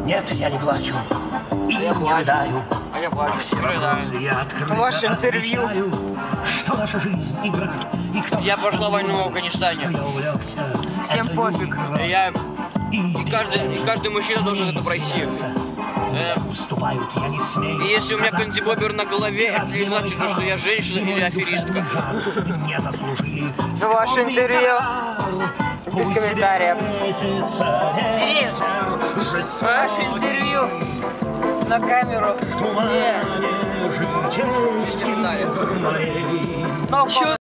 Нет, я не плачу. И я не плачу. рыдаю. А я плачу. Все вопросы я открыто Ваше интервью. отвечаю, что наша жизнь игра. И кто Я прошла войну в Афганистане. что я увлекся Всем этой пофиг. игрой. И каждый мужчина должен это пройти. Уступают, я не смею. И если у меня какой-нибудь бобер на голове, это не значит, что я женщина или аферистка. Не заслужили. Ваше интервью. Без комментариев. Ваше интервью. На камеру. Без комментариев. Ну,